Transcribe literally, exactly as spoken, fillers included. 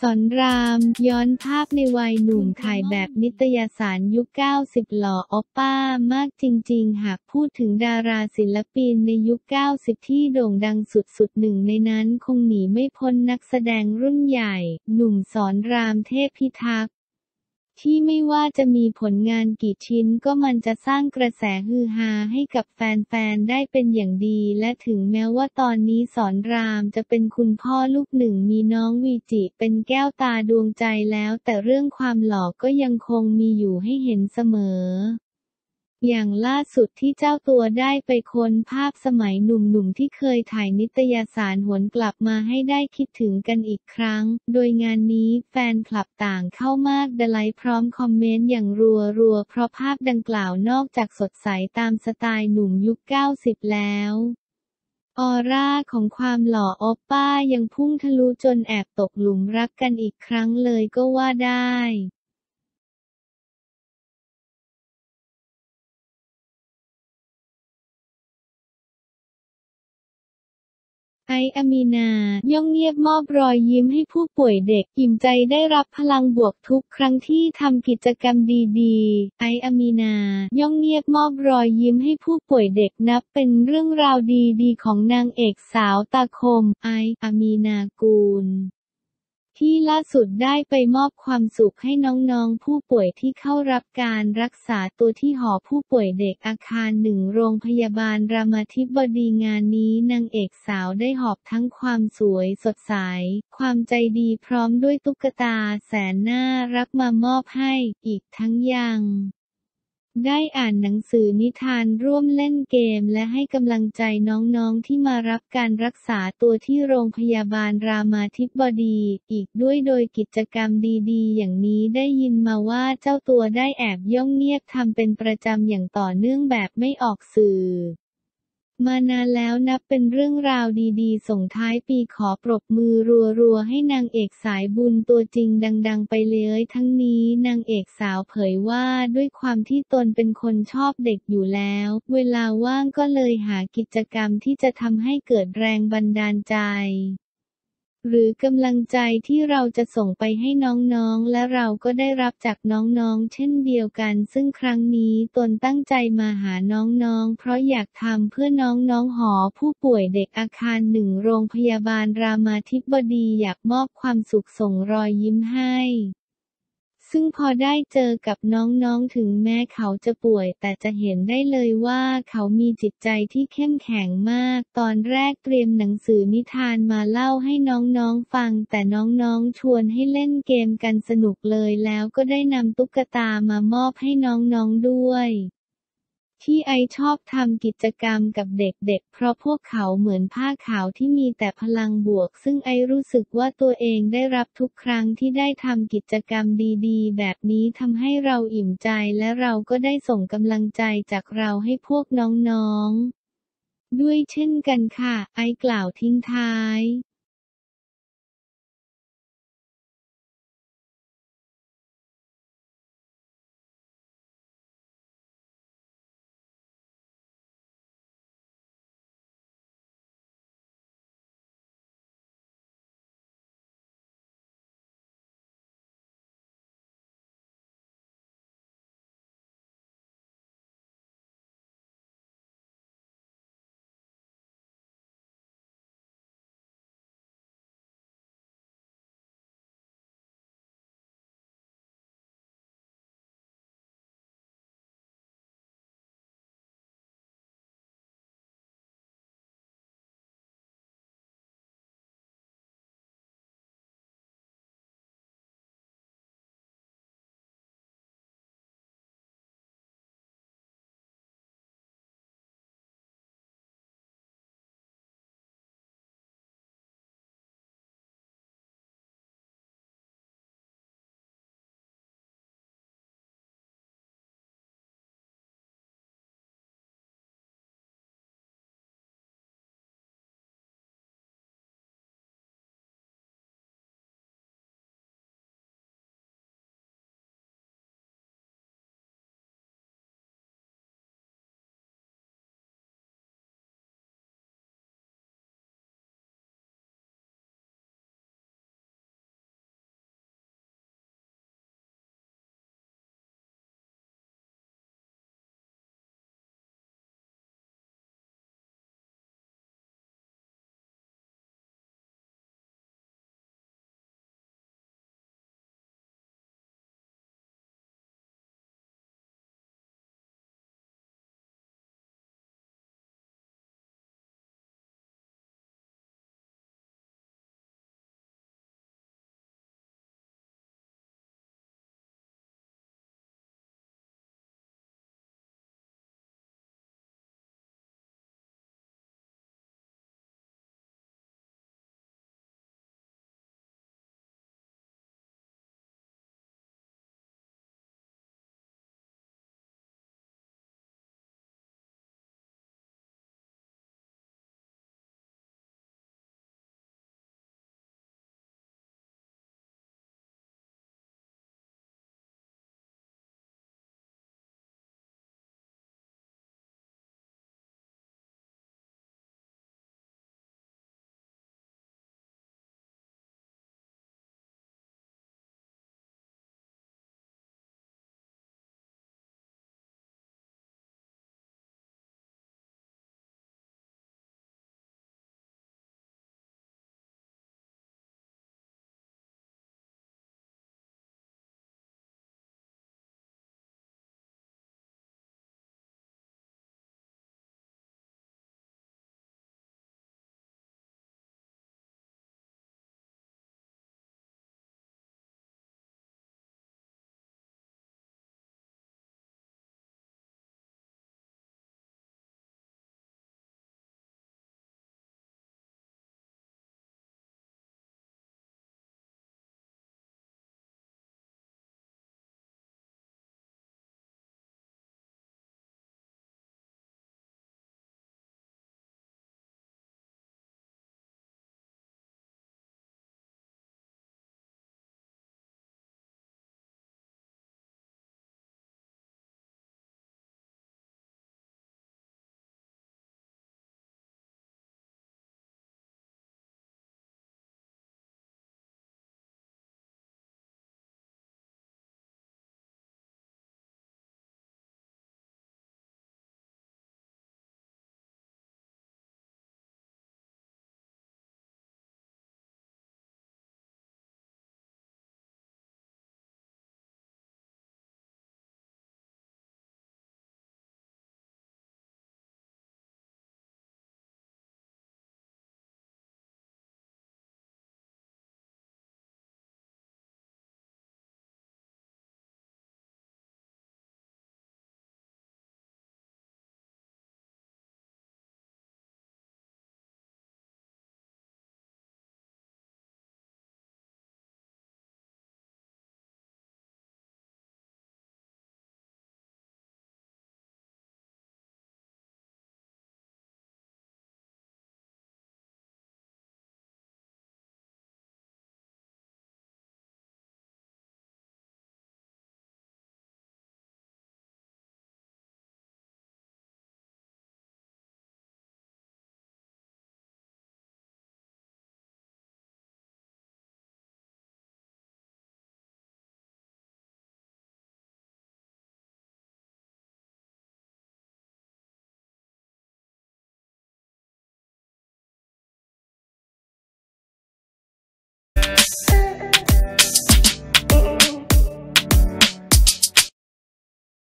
สอนราม ย้อนภาพในวัยหนุ่มถ่ายแบบนิตยสารยุค เก้าสิบ หล่อโอปป้ามากจริงๆ หากพูดถึงดาราศิลปินในยุค เก้าสิบ ที่โด่งดังสุดๆ หนึ่งในนั้นคงหนีไม่พ้นนักแสดงรุ่นใหญ่ หนุ่มสอนรามเทพพิทักษ์ที่ไม่ว่าจะมีผลงานกี่ชิ้นก็มันจะสร้างกระแสฮือฮาให้กับแฟนๆ ได้เป็นอย่างดีและถึงแม้ว่าตอนนี้สอนรามจะเป็นคุณพ่อลูกหนึ่งมีน้องวีจิเป็นแก้วตาดวงใจแล้วแต่เรื่องความหล่อก็ยังคงมีอยู่ให้เห็นเสมออย่างล่าสุดที่เจ้าตัวได้ไปค้นภาพสมัยหนุ่มๆที่เคยถ่ายนิตยสารหวนกลับมาให้ได้คิดถึงกันอีกครั้งโดยงานนี้แฟนคลับต่างเข้ามากดะไลค์พร้อมคอมเมนต์อย่างรัวๆเพราะภาพดังกล่าวนอกจากสดใสตามสไตล์หนุ่มยุค เก้าสิบ แล้วออร่าของความหล่อโอปป้ายังพุ่งทะลุจนแอบตกหลุมรักกันอีกครั้งเลยก็ว่าได้ไอซ์ อามีนา ย่องเงียบมอบรอยยิ้มให้ผู้ป่วยเด็กอิ่มใจได้รับพลังบวกทุกครั้งที่ทำกิจกรรมดีๆ ไอซ์ อามีนา ย่องเงียบมอบรอยยิ้มให้ผู้ป่วยเด็กนับเป็นเรื่องราวดีๆของนางเอกสาวตาคม ไอซ์ อามีนากูลที่ล่าสุดได้ไปมอบความสุขให้น้องๆผู้ป่วยที่เข้ารับการรักษาตัวที่หอผู้ป่วยเด็กอาคารหนึ่งโรงพยาบาลรามาธิบดีงานนี้นางเอกสาวได้หอบทั้งความสวยสดใสความใจดีพร้อมด้วยตุ๊กตาแสนน่ารักมามอบให้อีกทั้งยังได้อ่านหนังสือนิทานร่วมเล่นเกมและให้กำลังใจน้องๆที่มารับการรักษาตัวที่โรงพยาบาลรามาธิบดีอีกด้วยโดยกิจกรรมดีๆอย่างนี้ได้ยินมาว่าเจ้าตัวได้แอบย่องเงียบทำเป็นประจำอย่างต่อเนื่องแบบไม่ออกสื่อมานานแล้วนับเป็นเรื่องราวดีๆส่งท้ายปีขอปรบมือรัวๆให้นางเอกสายบุญตัวจริงดังๆไปเลยทั้งนี้นางเอกสาวเผยว่าด้วยความที่ตนเป็นคนชอบเด็กอยู่แล้วเวลาว่างก็เลยหากิจกรรมที่จะทำให้เกิดแรงบันดาลใจหรือกำลังใจที่เราจะส่งไปให้น้องๆและเราก็ได้รับจากน้องๆเช่นเดียวกันซึ่งครั้งนี้ตนตั้งใจมาหาน้องๆเพราะอยากทำเพื่อน้องๆหอผู้ป่วยเด็กอาคารหนึ่งโรงพยาบาลรามาธิบดีอยากมอบความสุขส่งรอยยิ้มให้ซึ่งพอได้เจอกับน้องๆถึงแม้เขาจะป่วยแต่จะเห็นได้เลยว่าเขามีจิตใจที่เข้มแข็งมากตอนแรกเตรียมหนังสือนิทานมาเล่าให้น้องๆฟังแต่น้องๆชวนให้เล่นเกมกันสนุกเลยแล้วก็ได้นำตุ๊กตามามอบให้น้องๆด้วยที่ไอชอบทำกิจกรรมกับเด็กๆเพราะพวกเขาเหมือนผ้าขาวที่มีแต่พลังบวกซึ่งไอรู้สึกว่าตัวเองได้รับทุกครั้งที่ได้ทำกิจกรรมดีๆแบบนี้ทำให้เราอิ่มใจและเราก็ได้ส่งกำลังใจจากเราให้พวกน้องๆด้วยเช่นกันค่ะไอกล่าวทิ้งท้าย